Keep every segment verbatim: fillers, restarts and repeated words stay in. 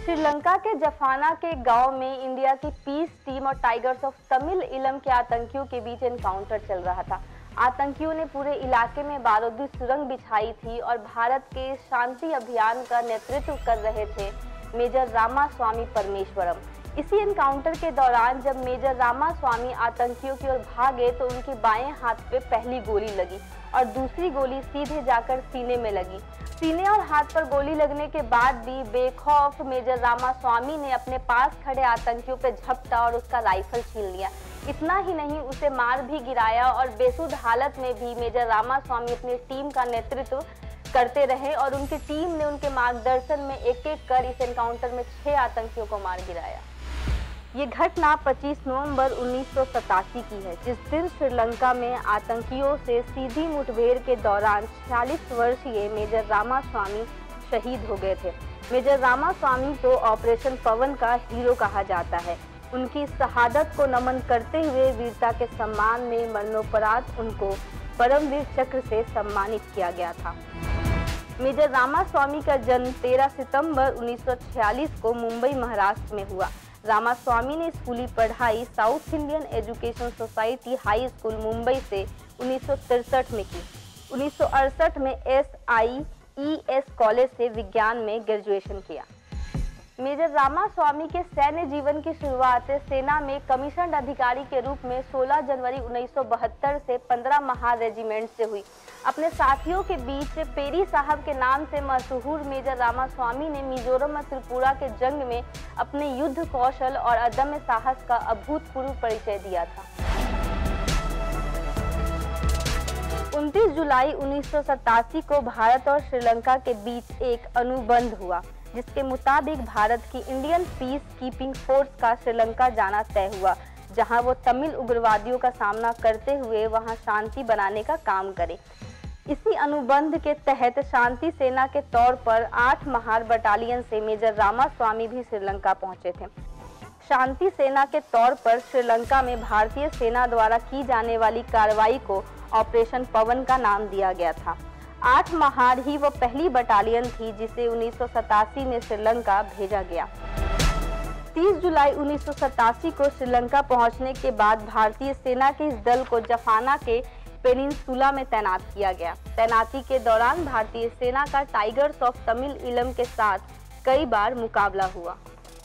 श्रीलंका के जफाना के गांव में इंडिया की पीस टीम और टाइगर्स ऑफ तमिल इलम के आतंकियों के बीच एनकाउंटर चल रहा था। आतंकियों ने पूरे इलाके में बारूदी सुरंग बिछाई थी और भारत के शांति अभियान का नेतृत्व कर रहे थे मेजर रामास्वामी परमेश्वरम। इसी एनकाउंटर के दौरान जब मेजर रामास्वामी आतंकियों की ओर भागे तो उनके बाएं हाथ पे पहली गोली लगी और दूसरी गोली सीधे जाकर सीने में लगी। सीने और हाथ पर गोली लगने के बाद भी बेखौफ मेजर रामास्वामी ने अपने पास खड़े आतंकियों पर झपटा और उसका राइफल छीन लिया। इतना ही नहीं, उसे मार भी गिराया और बेसुध हालत में भी मेजर रामास्वामी अपनी टीम का नेतृत्व करते रहे और उनकी टीम ने उनके मार्गदर्शन में एक एक कर इस एनकाउंटर में छह आतंकियों को मार गिराया। ये घटना पच्चीस नवंबर उन्नीस सौ सतासी की है, जिस दिन श्रीलंका में आतंकियों से सीधी मुठभेड़ के दौरान छियालीस वर्षीय मेजर रामास्वामी शहीद हो गए थे। मेजर रामास्वामी को ऑपरेशन पवन का हीरो कहा जाता है। उनकी शहादत को नमन करते हुए वीरता के सम्मान में मरणोपरांत उनको परम वीर चक्र से सम्मानित किया गया था। मेजर रामास्वामी का जन्म तेरह सितंबर उन्नीस सौ छियालीस को मुंबई महाराष्ट्र में हुआ। रामास्वामी ने स्कूली पढ़ाई South Indian education society high school Mumbai से उन्नीस सौ तिरसठ में की। उन्नीस सौ अड़सठ में S I E S college से विज्ञान में ग्रेजुएशन किया। मेजर रामास्वामी के सैन्य जीवन की शुरुआत सेना में कमीशन अधिकारी के रूप में सोलह जनवरी उन्नीस सौ बहत्तर से पंद्रह महार रेजिमेंट से हुई। अपने साथियों के बीच पेरी साहब के नाम से मशहूर मेजर रामास्वामी ने मिजोरम और त्रिपुरा के जंग में अपने युद्ध कौशल और अदम्य साहस का अभूतपूर्व परिचय दिया था। उनतीस जुलाई उन्नीस सौ सतासी को भारत और श्रीलंका के बीच एक अनुबंध हुआ, जिसके मुताबिक भारत की इंडियन पीस कीपिंग फोर्स का श्रीलंका जाना तय हुआ, जहां वो तमिल उग्रवादियों का सामना करते हुए वहां शांति बनाने का काम करे। इसी अनुबंध के तहत शांति सेना के तौर पर आठ महार बटालियन से मेजर रामास्वामी भी श्रीलंका पहुंचे थे। शांति सेना के तौर पर श्रीलंका में भारतीय सेना द्वारा की जाने वाली कार्रवाई को ऑपरेशन पवन का नाम दिया गया था। आठ महार ही वो पहली बटालियन थी जिसे उन्नीस सौ सतासी में श्रीलंका भेजा गया। तीस जुलाई उन्नीस सौ सतासी को श्रीलंका पहुंचने के बाद भारतीय सेना के इस दल को जफाना के पेनिनसुला में तैनात किया गया। तैनाती के दौरान भारतीय सेना का टाइगर्स ऑफ तमिल इलम के साथ कई बार मुकाबला हुआ।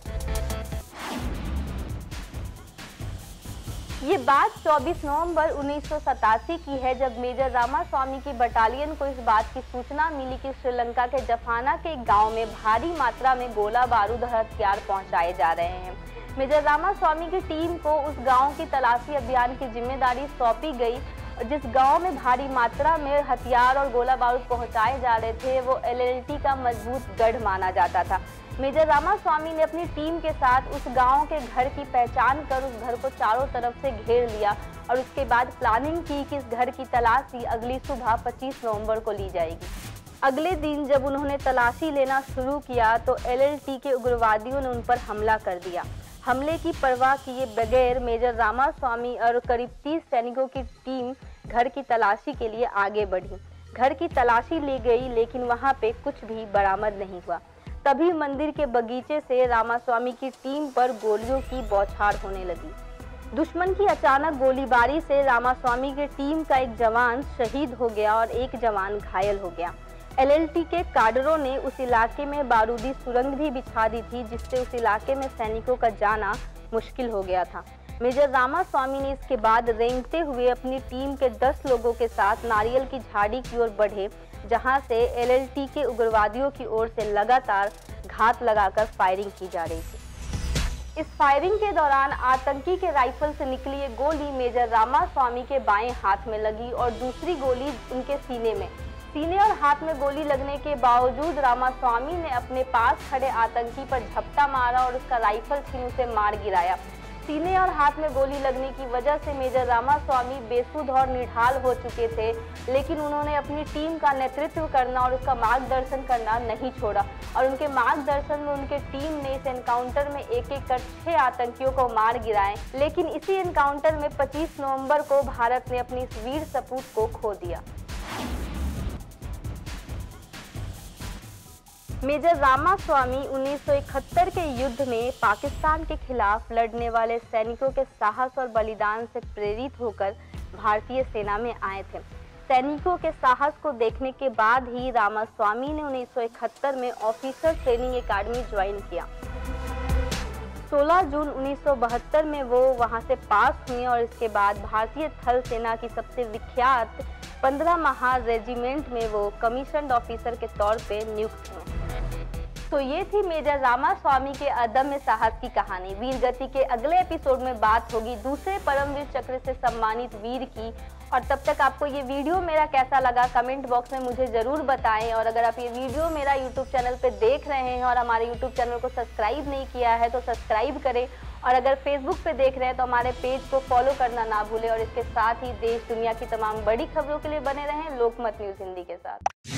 ये बात चौबीस नवंबर उन्नीस सौ सतासी की है, जब मेजर रामास्वामी की बटालियन को इस बात की सूचना मिली कि श्रीलंका के जफाना के एक गांव में भारी मात्रा में गोला बारूद और हथियार पहुंचाए जा रहे हैं। मेजर रामास्वामी की टीम को उस गांव की तलाशी अभियान की जिम्मेदारी सौंपी गई। जिस गांव में भारी मात्रा में हथियार और गोला बारूद पहुंचाए जा रहे थे वो एल एल टी का मजबूत गढ़ माना जाता था। मेजर रामास्वामी ने अपनी टीम के साथ उस गांव के घर की पहचान कर उस घर को चारों तरफ से घेर लिया और उसके बाद प्लानिंग की कि इस घर की तलाशी अगली सुबह पच्चीस नवंबर को ली जाएगी। अगले दिन जब उन्होंने तलाशी लेना शुरू किया तो एल एल टी के उग्रवादियों ने उन पर हमला कर दिया। हमले की परवाह किए बगैर मेजर रामास्वामी और करीब तीस सैनिकों की टीम घर की तलाशी के लिए आगे बढ़ी। घर की तलाशी ली गई, लेकिन वहां पे कुछ भी बरामद नहीं हुआ। तभी मंदिर के बगीचे से रामास्वामी की टीम पर गोलियों की बौछार होने लगी। दुश्मन की अचानक गोलीबारी से रामास्वामी की टीम का एक जवान शहीद हो गया और एक जवान घायल हो गया। एल एल टी के काडरों ने उस इलाके में बारूदी सुरंग भी बिछा दी थी, जिससे उस इलाके में सैनिकों का जाना मुश्किल हो गया था। मेजर रामास्वामी ने इसके बाद रेंगते हुए अपनी टीम के दस लोगों के साथ नारियल की झाड़ी की ओर बढ़े, जहां से एल एल टी के उग्रवादियों की ओर से लगातार घात लगाकर फायरिंग की जा रही थी। इस फायरिंग के दौरान आतंकी के राइफल से निकली एक गोली मेजर रामास्वामी के बाएं हाथ में लगी और दूसरी गोली उनके सीने में। सीने और हाथ में गोली लगने के बावजूद रामास्वामी ने अपने पास खड़े आतंकी पर झपटा मारा और उसका राइफल छीन उसे मार गिराया। सीने और हाथ में गोली लगने की वजह से मेजर रामास्वामी बेसुध और निढाल हो चुके थे, लेकिन उन्होंने अपनी टीम का नेतृत्व करना और उसका मार्गदर्शन करना नहीं छोड़ा और उनके मार्गदर्शन में उनके टीम ने इस एनकाउंटर में एक एक कर छह आतंकियों को मार गिराए। लेकिन इसी एनकाउंटर में पच्चीस नवंबर को भारत ने अपनी इस वीर सपूत को खो दिया। मेजर रामास्वामी उन्नीस सौ इकहत्तर के युद्ध में पाकिस्तान के खिलाफ लड़ने वाले सैनिकों के साहस और बलिदान से प्रेरित होकर भारतीय सेना में आए थे। सैनिकों के साहस को देखने के बाद ही रामास्वामी ने उन्नीस सौ इकहत्तर में ऑफिसर ट्रेनिंग एकेडमी ज्वाइन किया। सोलह जून उन्नीस सौ बहत्तर में वो वहां से पास हुए और इसके बाद भारतीय थल सेना की सबसे विख्यात पंद्रह महार रेजिमेंट में वो कमीशन्ड ऑफिसर के तौर पे नियुक्त हुए। तो ये थी मेजर रामास्वामी के अदम्य साहस की कहानी। वीरगति के अगले एपिसोड में बात होगी दूसरे परमवीर चक्र से सम्मानित वीर की। और तब तक आपको ये वीडियो मेरा कैसा लगा कमेंट बॉक्स में मुझे ज़रूर बताएं। और अगर आप ये वीडियो मेरा यूट्यूब चैनल पे देख रहे हैं और हमारे यूट्यूब चैनल को सब्सक्राइब नहीं किया है तो सब्सक्राइब करें। और अगर फेसबुक पे देख रहे हैं तो हमारे पेज को फॉलो करना ना भूलें। और इसके साथ ही देश दुनिया की तमाम बड़ी खबरों के लिए बने रहें लोकमत न्यूज़ हिंदी के साथ।